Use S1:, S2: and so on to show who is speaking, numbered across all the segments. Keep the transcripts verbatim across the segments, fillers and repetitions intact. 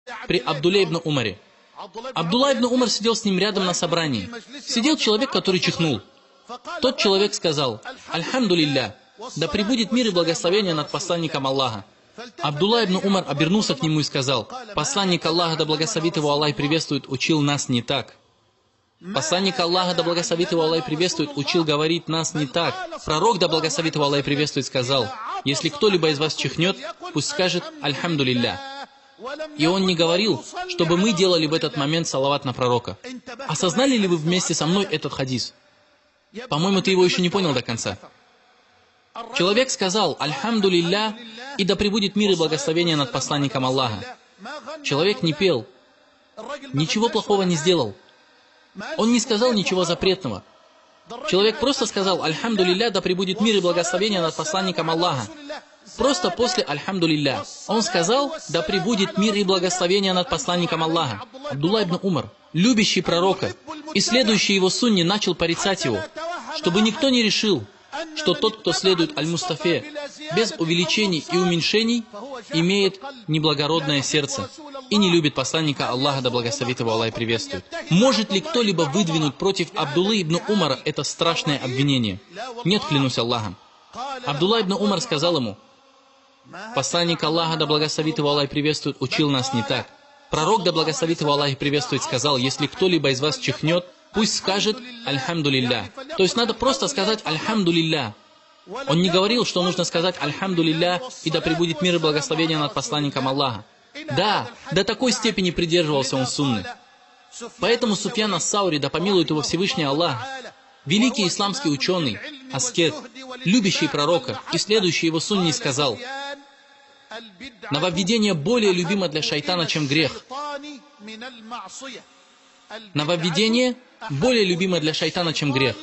S1: при Абдулле ибн Умаре. Абдулла ибн Умар сидел с ним рядом на собрании. Сидел человек, который чихнул. Тот человек сказал: «Альхамдулилля, да пребудет мир и благословение над посланником Аллаха». Абдулла ибн Умар обернулся к нему и сказал: «Посланник Аллаха, да благословит его Аллах и приветствует, учил нас не так. Посланник Аллаха, да благословит его Аллах и приветствует, учил говорить нас не так. Пророк, да благословит его Аллах и приветствует, сказал: если кто-либо из вас чихнет, пусть скажет «Альхамдулилля». И он не говорил, чтобы мы делали в этот момент салават на пророка. Осознали ли вы вместе со мной этот хадис? По-моему, ты его еще не понял до конца. Человек сказал «Альхамдулилля» и да пребудет мир и благословение над посланником Аллаха. Человек не пел, ничего плохого не сделал. Он не сказал ничего запретного. Человек просто сказал «Альхамдулилля, да пребудет мир и благословение над посланником Аллаха». Просто после «Альхамдулилля». Он сказал «Да пребудет мир и благословение над посланником Аллаха». Абдулла ибн Умар, любящий пророка и следующий его сунне, начал порицать его, чтобы никто не решил, что тот, кто следует Аль-Мустафе без увеличений и уменьшений, имеет неблагородное сердце и не любит посланника Аллаха, да благословит его Аллах и приветствует. Может ли кто-либо выдвинуть против Абдуллы ибн Умара это страшное обвинение? Нет, клянусь Аллахом. Абдулла ибн Умар сказал ему: посланник Аллаха, да благословит его Аллах и приветствует, учил нас не так. Пророк, да благословит его Аллах и приветствует, сказал: если кто-либо из вас чихнет, пусть скажет «Альхамдулилля». То есть надо просто сказать «Альхамдулилля». Он не говорил, что нужно сказать «Альхамдулилля» и да пребудет мир и благословение над посланником Аллаха. Да, до такой степени придерживался он сунны. Поэтому Суфьян ас-Саури, да помилует его Всевышний Аллах, великий исламский ученый, аскет, любящий пророка и следующий его сунне, сказал: нововведение более любимо для шайтана, чем грех. Нововведение более любимо для шайтана, чем грех.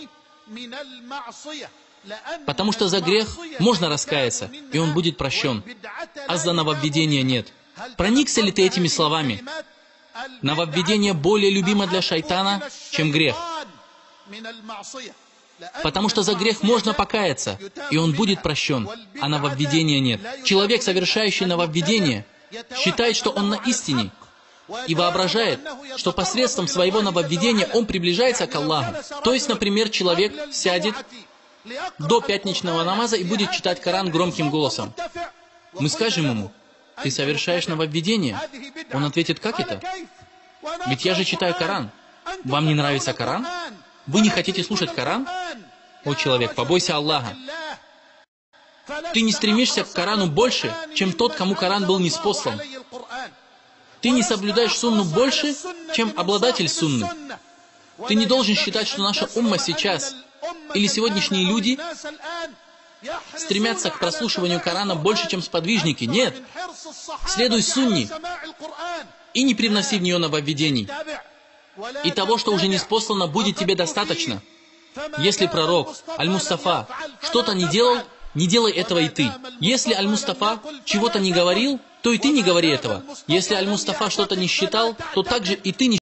S1: Потому что за грех можно раскаяться, и он будет прощен, а за нововведение нет. Проникся ли ты этими словами? Нововведение более любимо для шайтана, чем грех. Потому что за грех можно покаяться, и он будет прощен, а нововведения нет. Человек, совершающий нововведение, считает, что он на истине, и воображает, что посредством своего нововведения он приближается к Аллаху. То есть, например, человек сядет до пятничного намаза и будет читать Коран громким голосом. Мы скажем ему: ты совершаешь нововведение. Он ответит: как это? Ведь я же читаю Коран. Вам не нравится Коран? Вы не хотите слушать Коран? О, человек, побойся Аллаха. Ты не стремишься к Корану больше, чем тот, кому Коран был ниспослан. Ты не соблюдаешь сунну больше, чем обладатель сунны. Ты не должен считать, что наша умма сейчас, или сегодняшние люди, стремятся к прослушиванию Корана больше, чем сподвижники. Нет. Следуй сунне и не привноси в нее нововведений. И того, что уже ниспослано, будет тебе достаточно. Если пророк, Аль-Мустафа, что-то не делал, не делай этого и ты. Если Аль-Мустафа чего-то не говорил, то и ты не говори этого. Если Аль-Мустафа что-то не считал, то также и ты не